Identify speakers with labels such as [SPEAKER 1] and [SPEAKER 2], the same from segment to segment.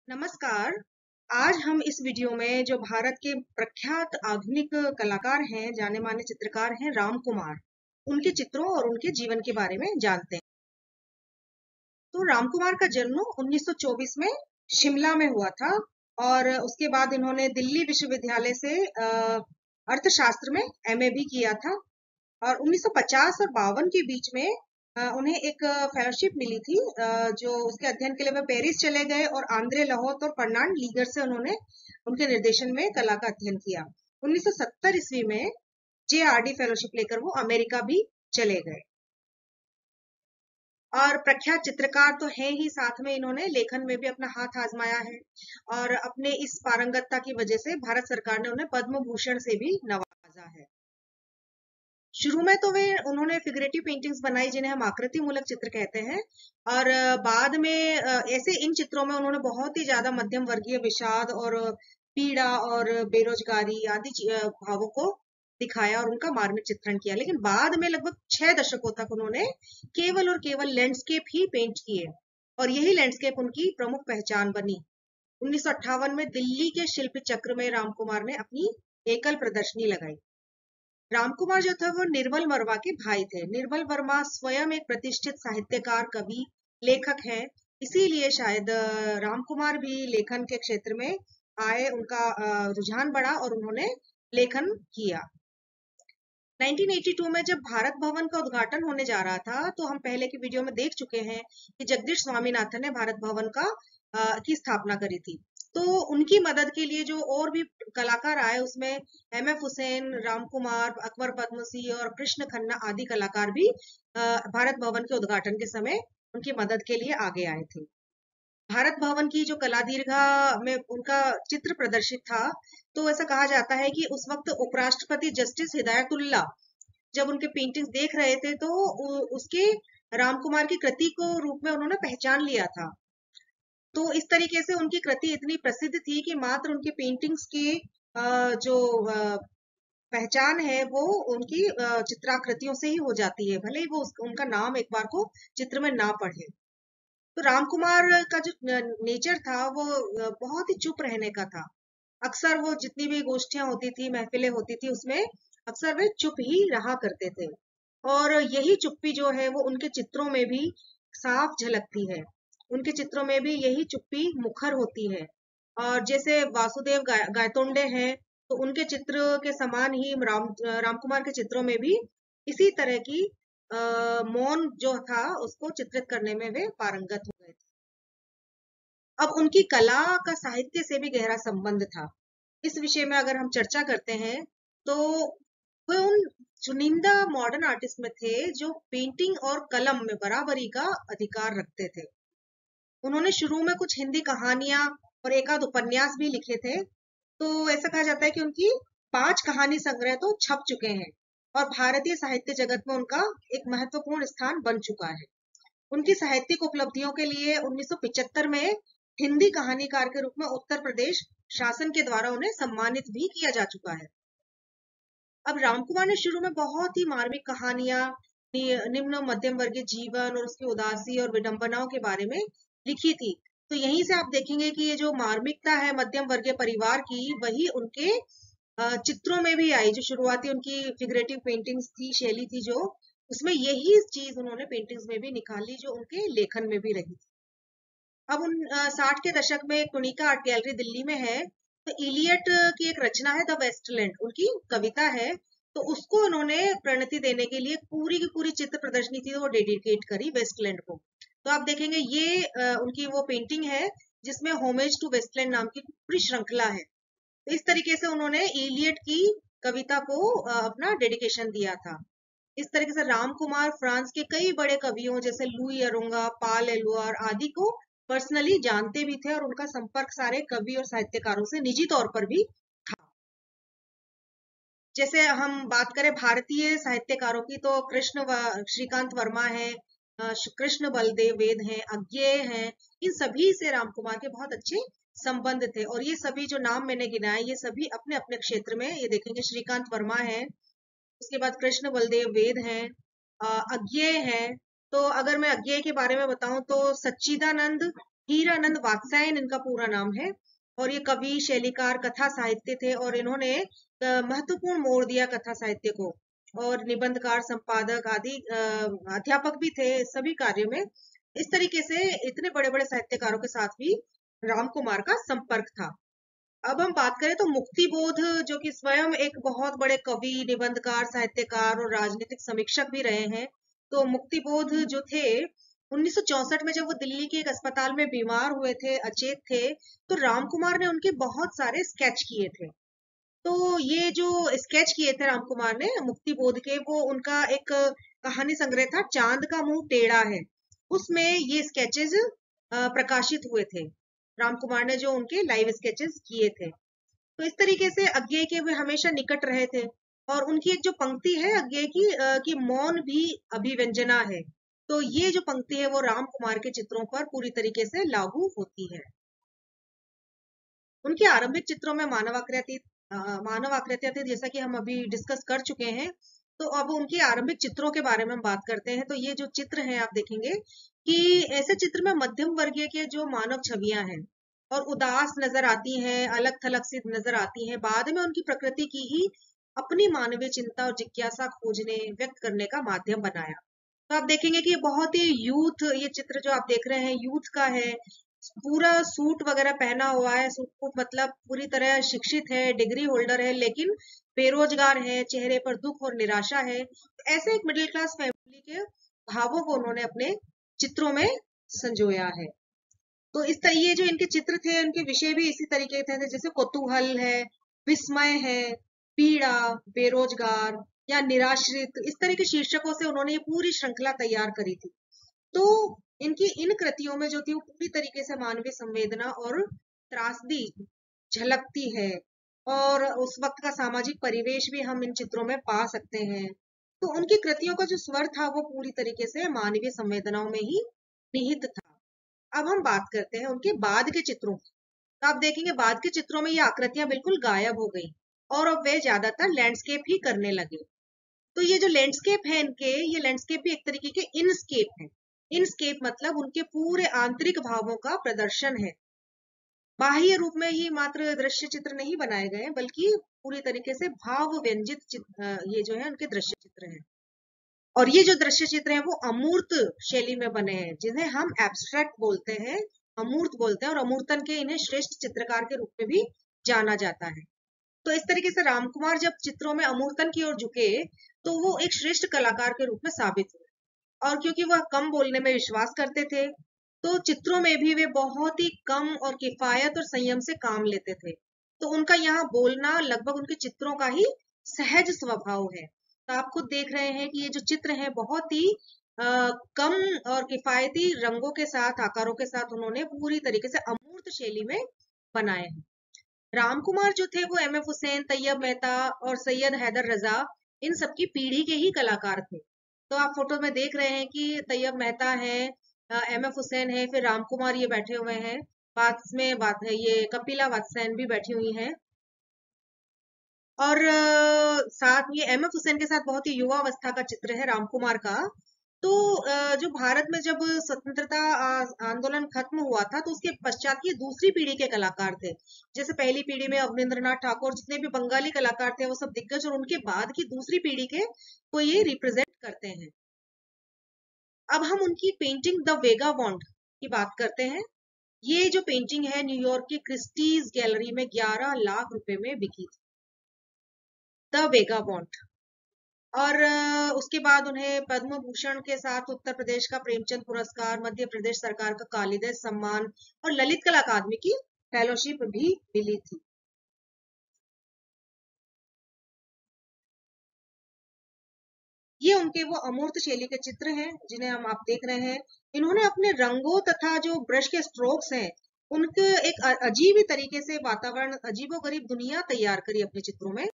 [SPEAKER 1] नमस्कार। आज हम इस वीडियो में जो भारत के प्रख्यात आधुनिक कलाकार हैं, जाने माने चित्रकार हैं राम कुमार, उनके चित्रों और उनके जीवन के बारे में जानते हैं। तो राम कुमार का जन्म 1924 में शिमला में हुआ था और उसके बाद इन्होंने दिल्ली विश्वविद्यालय से अर्थशास्त्र में एमए भी किया था और 1950 और 52 के बीच में उन्हें एक फेलोशिप मिली थी, जो उसके अध्ययन के लिए वे पेरिस चले गए और आंद्रे लहोत और फर्नांड लीगर से उन्होंने उनके निर्देशन में कला का अध्ययन किया। 1970 ईस्वी में JRD फेलोशिप लेकर वो अमेरिका भी चले गए और प्रख्यात चित्रकार तो है ही, साथ में इन्होंने लेखन में भी अपना हाथ आजमाया है और अपने इस पारंगतता की वजह से भारत सरकार ने उन्हें पद्म भूषण से भी नवाजा है। शुरू में तो उन्होंने फिगरेटिव पेंटिंग्स बनाई जिन्हें हम आकृति मूलक चित्र कहते हैं और बाद में ऐसे इन चित्रों में उन्होंने बहुत ही ज्यादा मध्यम वर्गीय विषाद और पीड़ा और बेरोजगारी आदि भावों को दिखाया और उनका मार्मिक चित्रण किया। लेकिन बाद में लगभग 6 दशकों तक उन्होंने केवल और केवल लैंडस्केप ही पेंट किए और यही लैंडस्केप उनकी प्रमुख पहचान बनी। 1958 में दिल्ली के शिल्प चक्र में राम कुमार ने अपनी एकल प्रदर्शनी लगाई। राम कुमार जो था वो निर्मल वर्मा के भाई थे। निर्मल वर्मा स्वयं एक प्रतिष्ठित साहित्यकार, कवि, लेखक हैं, इसीलिए शायद राम कुमार भी लेखन के क्षेत्र में आए, उनका रुझान बढ़ा और उन्होंने लेखन किया। 1982 में जब भारत भवन का उद्घाटन होने जा रहा था तो हम पहले की वीडियो में देख चुके हैं कि जगदीश स्वामीनाथन ने भारत भवन की स्थापना करी थी। तो उनकी मदद के लिए जो और भी कलाकार आए उसमें MF हुसैन, राम कुमार, अकबर पद्मसी और कृष्ण खन्ना आदि कलाकार भी भारत भवन के उद्घाटन के समय उनकी मदद के लिए आगे आए थे। भारत भवन की जो कला दीर्घा में उनका चित्र प्रदर्शित था, तो ऐसा कहा जाता है कि उस वक्त उपराष्ट्रपति जस्टिस हिदायतुल्लाह जब उनके पेंटिंग्स देख रहे थे तो उसके राम कुमार की कृति को रूप में उन्होंने पहचान लिया था। तो इस तरीके से उनकी कृति इतनी प्रसिद्ध थी कि मात्र उनकी पेंटिंग्स की जो पहचान है वो उनकी चित्राकृतियों से ही हो जाती है, भले ही वो उनका नाम एक बार को चित्र में ना पढ़े। तो राम कुमार का जो नेचर था वो बहुत ही चुप रहने का था। अक्सर वो जितनी भी गोष्ठियां होती थी, महफिलें होती थी, उसमें अक्सर वे चुप ही रहा करते थे और यही चुप्पी जो है वो उनके चित्रों में भी साफ झलकती है। उनके चित्रों में भी यही चुप्पी मुखर होती है और जैसे वासुदेव गायतोंडे हैं तो उनके चित्र के समान ही राम कुमार के चित्रों में भी इसी तरह की मौन जो था उसको चित्रित करने में वे पारंगत हो गए थे। अब उनकी कला का साहित्य से भी गहरा संबंध था। इस विषय में अगर हम चर्चा करते हैं तो वे उन चुनिंदा मॉडर्न आर्टिस्ट में थे जो पेंटिंग और कलम में बराबरी का अधिकार रखते थे। उन्होंने शुरू में कुछ हिंदी कहानियां और एक आध उपन्यास भी लिखे थे। तो ऐसा कहा जाता है कि उनकी 5 कहानी संग्रह तो छप चुके हैं और भारतीय साहित्य जगत में उनका एक महत्वपूर्ण स्थान बन चुका है। उनकी साहित्यिक उपलब्धियों के लिए 1975 में हिंदी कहानीकार के रूप में उत्तर प्रदेश शासन के द्वारा उन्हें सम्मानित भी किया जा चुका है। अब राम कुमार ने शुरू में बहुत ही मार्मिक कहानियां, निम्न मध्यम वर्गीय जीवन और उसकी उदासी और विडंबनाओं के बारे में लिखी थी। तो यहीं से आप देखेंगे कि ये जो मार्मिकता है मध्यम वर्गीय परिवार की, वही उनके चित्रों में भी आई। जो शुरुआती उनकी फिगरेटिव पेंटिंग्स थी, शैली थी, जो उसमें यही चीज उन्होंने पेंटिंग्स में भी निकाली जो उनके लेखन में भी रही थी। अब 60 के दशक में टोनिका आर्ट गैलरी दिल्ली में है, तो इलियट की एक रचना है द वेस्टलैंड, उनकी कविता है, तो उसको उन्होंने प्रणति देने के लिए पूरी की पूरी चित्र प्रदर्शनी थी वो डेडिकेट करी वेस्टलैंड को। तो आप देखेंगे ये उनकी वो पेंटिंग है जिसमें होमेज टू वेस्टलैंड नाम की पूरी श्रृंखला है। तो इस तरीके से उन्होंने इलियट की कविता को अपना डेडिकेशन दिया था। इस तरीके से राम कुमार फ्रांस के कई बड़े कवियों जैसे लुई अरोंगा, पाल एलुआर आदि को पर्सनली जानते भी थे और उनका संपर्क सारे कवि और साहित्यकारों से निजी तौर पर भी था। जैसे हम बात करें भारतीय साहित्यकारों की तो श्रीकांत वर्मा है, कृष्ण बलदेव वेद हैं, अज्ञेय हैं, इन सभी से राम कुमार के बहुत अच्छे संबंध थे और ये सभी जो नाम मैंने गिनाए ये सभी अपने अपने क्षेत्र में, ये देखेंगे श्रीकांत वर्मा है, उसके बाद कृष्ण बलदेव वेद हैं, अज्ञेय हैं। तो अगर मैं अज्ञेय के बारे में बताऊं तो सच्चिदानंद हीरानंद वात्स्यायन इनका पूरा नाम है। और ये कवि, शैलीकार, कथा साहित्य थे और इन्होंने महत्वपूर्ण मोड़ दिया कथा साहित्य को। और निबंधकार, संपादक आदि अध्यापक भी थे सभी कार्यों में। इस तरीके से इतने बड़े बड़े साहित्यकारों के साथ भी राम कुमार का संपर्क था। अब हम बात करें तो मुक्ति बोध, जो कि स्वयं एक बहुत बड़े कवि, निबंधकार, साहित्यकार और राजनीतिक समीक्षक भी रहे हैं। तो मुक्ति बोध जो थे, 1964 में जब वो दिल्ली के एक अस्पताल में बीमार हुए थे, अचेत थे, तो राम कुमार ने उनके बहुत सारे स्केच किए थे। तो ये जो स्केच किए थे राम कुमार ने मुक्ति बोध के, वो उनका एक कहानी संग्रह था, चांद का मुंह टेढ़ा है। उसमें ये स्केचेस प्रकाशित हुए थे, राम कुमार ने जो उनके लाइव स्केचेस किए थे। तो इस तरीके से अज्ञेय के वे हमेशा निकट रहे थे। और उनकी एक जो पंक्ति है अज्ञेय की, कि मौन भी अभिव्यंजना है। तो ये जो पंक्ति है वो राम कुमार के चित्रों पर पूरी तरीके से लागू होती है। उनके आरंभिक चित्रों में मानव आकृतियां थी, जैसा कि हम अभी डिस्कस कर चुके हैं। तो अब उनके आरंभिक चित्रों के बारे में हम बात करते हैं। तो ये जो चित्र हैं, आप देखेंगे कि ऐसे चित्र में मध्यम वर्गीय के जो मानव छवियां हैं और उदास नजर आती हैं, अलग थलग सी नजर आती हैं। बाद में उनकी प्रकृति की ही अपनी मानवीय चिंता और जिज्ञासा खोजने, व्यक्त करने का माध्यम बनाया। तो आप देखेंगे कि ये बहुत ही यूथ, ये चित्र जो आप देख रहे हैं यूथ का है। पूरा सूट वगैरह पहना हुआ है, सूट मतलब पूरी तरह शिक्षित है, डिग्री होल्डर है, लेकिन बेरोजगार है, चेहरे पर दुख और निराशा है। ऐसे एक मिडिल क्लास फैमिली के भावों को उन्होंने अपने चित्रों में संजोया है। तो ये जो इनके चित्र थे, उनके विषय भी इसी तरीके के थे, जैसे कौतूहल है, विस्मय है, पीड़ा, बेरोजगार या निराश्रित, इस तरह के शीर्षकों से उन्होंने ये पूरी श्रृंखला तैयार करी थी। तो इनकी इन कृतियों में जो थी वो पूरी तरीके से मानवीय संवेदना और त्रासदी झलकती है। और उस वक्त का सामाजिक परिवेश भी हम इन चित्रों में पा सकते हैं। तो उनकी कृतियों का जो स्वर था वो पूरी तरीके से मानवीय संवेदनाओं में ही निहित था। अब हम बात करते हैं उनके बाद के चित्रों की। तो आप देखेंगे बाद के चित्रों में ये आकृतियां बिल्कुल गायब हो गई और अब वे ज्यादातर लैंडस्केप ही करने लगे। तो ये जो लैंडस्केप है इनके, ये लैंडस्केप भी एक तरीके के इनस्केप है। इनस्केप मतलब उनके पूरे आंतरिक भावों का प्रदर्शन है। बाह्य रूप में ये मात्र दृश्य चित्र नहीं बनाए गए, बल्कि पूरी तरीके से भाव व्यंजित ये जो है उनके दृश्य चित्र हैं। और ये जो दृश्य चित्र हैं वो अमूर्त शैली में बने हैं, जिन्हें हम एब्स्ट्रैक्ट बोलते हैं, अमूर्त बोलते हैं, और अमूर्तन के इन्हें श्रेष्ठ चित्रकार के रूप में भी जाना जाता है। तो इस तरीके से रामकुमार जब चित्रों में अमूर्तन की ओर झुके, तो वो एक श्रेष्ठ कलाकार के रूप में साबित हुए। और क्योंकि वह कम बोलने में विश्वास करते थे, तो चित्रों में भी वे बहुत ही कम और किफायत और संयम से काम लेते थे। तो उनका यहाँ बोलना लगभग उनके चित्रों का ही सहज स्वभाव है। तो आप खुद देख रहे हैं कि ये जो चित्र है बहुत ही कम और किफायती रंगों के साथ, आकारों के साथ उन्होंने पूरी तरीके से अमूर्त शैली में बनाए हैं। रामकुमार जो थे वो एम.एफ. हुसैन, तैयब मेहता और सैयद हैदर रजा, इन सबकी पीढ़ी के ही कलाकार थे। तो आप फोटो में देख रहे हैं कि तैयब मेहता है, एम.एफ. हुसैन है, फिर रामकुमार ये बैठे हुए हैं। पास में बात है, ये कपिला वात्स्यायन भी बैठी हुई हैं। और साथ ये एम.एफ. हुसैन के साथ बहुत ही युवा अवस्था का चित्र है रामकुमार का। तो जो भारत में जब स्वतंत्रता आंदोलन खत्म हुआ था, तो उसके पश्चात ये दूसरी पीढ़ी के कलाकार थे। जैसे पहली पीढ़ी में अवनींद्रनाथ ठाकुर, जितने भी बंगाली कलाकार थे वो सब दिग्गज, और उनके बाद की दूसरी पीढ़ी के को ये रिप्रेजेंट करते हैं। अब हम उनकी पेंटिंग द वेगाबॉन्ड की बात करते हैं। ये जो पेंटिंग है न्यूयॉर्क की क्रिस्टीज गैलरी में 11 लाख रुपए में बिकी थी, द वेगाबॉन्ड। और उसके बाद उन्हें पद्म भूषण के साथ उत्तर प्रदेश का प्रेमचंद पुरस्कार, मध्य प्रदेश सरकार का कालिदास सम्मान और ललित कला अकादमी की फेलोशिप भी मिली थी। ये उनके वो अमूर्त शैली के चित्र हैं जिन्हें हम आप देख रहे हैं। इन्होंने अपने रंगों तथा जो ब्रश के स्ट्रोक्स हैं, उनके एक अजीब ही तरीके से वातावरण, अजीबोगरीब दुनिया तैयार करी अपने चित्रों में।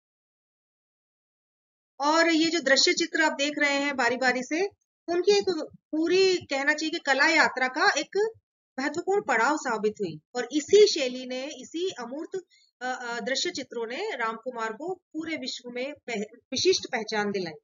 [SPEAKER 1] और ये जो दृश्य चित्र आप देख रहे हैं बारी बारी से, उनकी एक पूरी, कहना चाहिए कि कला यात्रा का एक महत्वपूर्ण पड़ाव साबित हुई। और इसी शैली ने, इसी अमूर्त दृश्य चित्रों ने रामकुमार को पूरे विश्व में विशिष्ट पहचान दिलाई।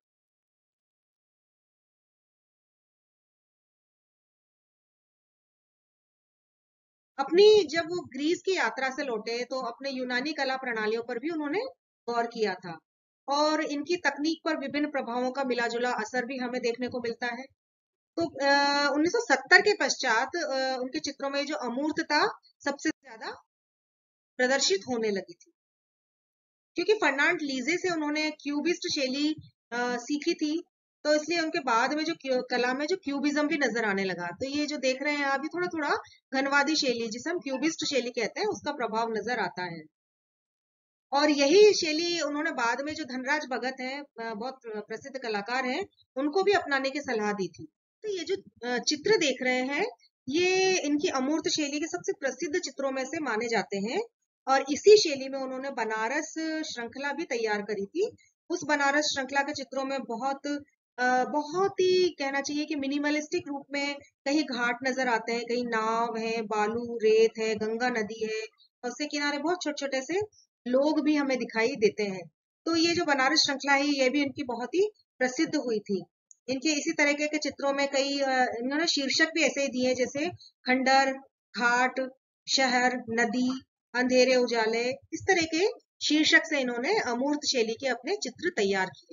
[SPEAKER 1] अपनी जब वो ग्रीस की यात्रा से लौटे तो अपने यूनानी कला प्रणालियों पर भी उन्होंने गौर किया था, और इनकी तकनीक पर विभिन्न प्रभावों का मिला जुला असर भी हमें देखने को मिलता है। तो 1970 के पश्चात उनके चित्रों में जो अमूर्तता सबसे ज्यादा प्रदर्शित होने लगी थी, क्योंकि फर्नांड लीजे से उन्होंने क्यूबिस्ट शैली सीखी थी। तो इसलिए उनके बाद में जो कला में जो क्यूबिज्म भी नजर आने लगा। तो ये जो देख रहे हैं अभी थोड़ा थोड़ा घनवादी शैली, जिसे हम क्यूबिस्ट शैली कहते हैं, उसका प्रभाव नजर आता है। और यही शैली उन्होंने बाद में जो धनराज भगत हैं, बहुत प्रसिद्ध कलाकार हैं, उनको भी अपनाने की सलाह दी थी। तो ये जो चित्र देख रहे हैं, ये इनकी अमूर्त शैली के सबसे प्रसिद्ध चित्रों में से माने जाते हैं। और इसी शैली में उन्होंने बनारस श्रृंखला भी तैयार करी थी। उस बनारस श्रृंखला के चित्रों में बहुत ही कहना चाहिए कि मिनिमलिस्टिक रूप में कहीं घाट नजर आते हैं, कहीं नाव है, बालू रेत है, गंगा नदी है, और उसके किनारे बहुत छोटे छोटे से लोग भी हमें दिखाई देते हैं। तो ये जो बनारस श्रृंखला है, ये भी इनकी बहुत ही प्रसिद्ध हुई थी। इनके इसी तरह के चित्रों में कई इन्होंने शीर्षक भी ऐसे ही दिए, जैसे खंडर, घाट, शहर, नदी, अंधेरे उजाले, इस तरह के शीर्षक से इन्होंने अमूर्त शैली के अपने चित्र तैयार किए।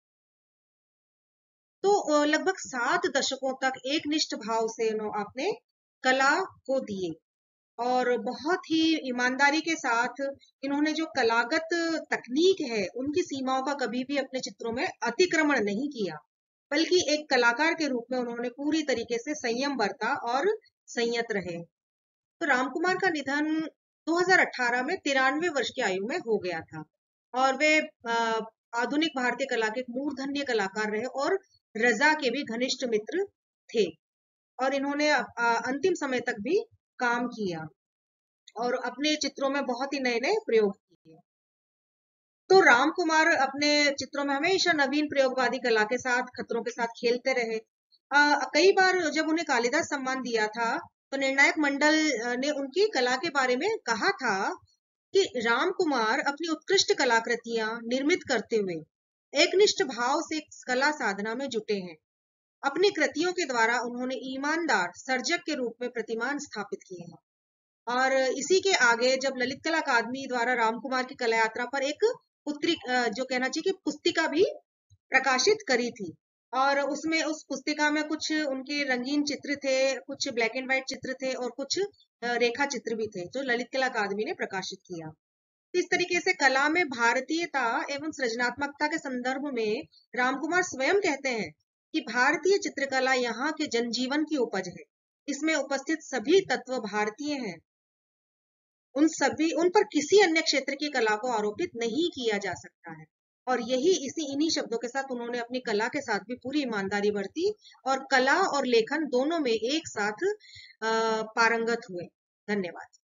[SPEAKER 1] तो लगभग 7 दशकों तक एक निष्ठ भाव से अपने कला को दिए, और बहुत ही ईमानदारी के साथ इन्होंने जो कलागत तकनीक है, उनकी सीमाओं का कभी भी अपने चित्रों में अतिक्रमण नहीं किया, बल्कि एक कलाकार के रूप में उन्होंने पूरी तरीके से संयम बरता और संयत रहे। तो रामकुमार का निधन 2018 में 93 वर्ष की आयु में हो गया था, और वे आधुनिक भारतीय कला के एक मूर्धन्य कलाकार रहे और रजा के भी घनिष्ठ मित्र थे, और इन्होंने अंतिम समय तक भी काम किया और अपने चित्रों में बहुत ही नए नए प्रयोग किए। तो राम कुमार अपने चित्रों में हमेशा नवीन प्रयोगवादी कला के साथ, खतरों के साथ खेलते रहे। कई बार जब उन्हें कालिदास सम्मान दिया था, तो निर्णायक मंडल ने उनकी कला के बारे में कहा था कि राम कुमार अपनी उत्कृष्ट कलाकृतियां निर्मित करते हुए एकनिष्ठ भाव से कला साधना में जुटे हैं। अपनी कृतियों के द्वारा उन्होंने ईमानदार सर्जक के रूप में प्रतिमान स्थापित किए हैं। और इसी के आगे जब ललित कला अकादमी द्वारा राम कुमार की कला यात्रा पर एक जो कहना चाहिए कि पुस्तिका भी प्रकाशित करी थी, और उसमें उस पुस्तिका में कुछ उनके रंगीन चित्र थे, कुछ ब्लैक एंड व्हाइट चित्र थे, और कुछ रेखा चित्र भी थे, जो ललित कला अकादमी ने प्रकाशित किया। इस तरीके से कला में भारतीयता एवं सृजनात्मकता के संदर्भ में रामकुमार स्वयं कहते हैं कि भारतीय चित्रकला यहाँ के जनजीवन की उपज है। इसमें उपस्थित सभी तत्व भारतीय हैं। उन पर किसी अन्य क्षेत्र की कला को आरोपित नहीं किया जा सकता है। और इन्हीं शब्दों के साथ उन्होंने अपनी कला के साथ भी पूरी ईमानदारी बरती, और कला और लेखन दोनों में एक साथ पारंगत हुए। धन्यवाद।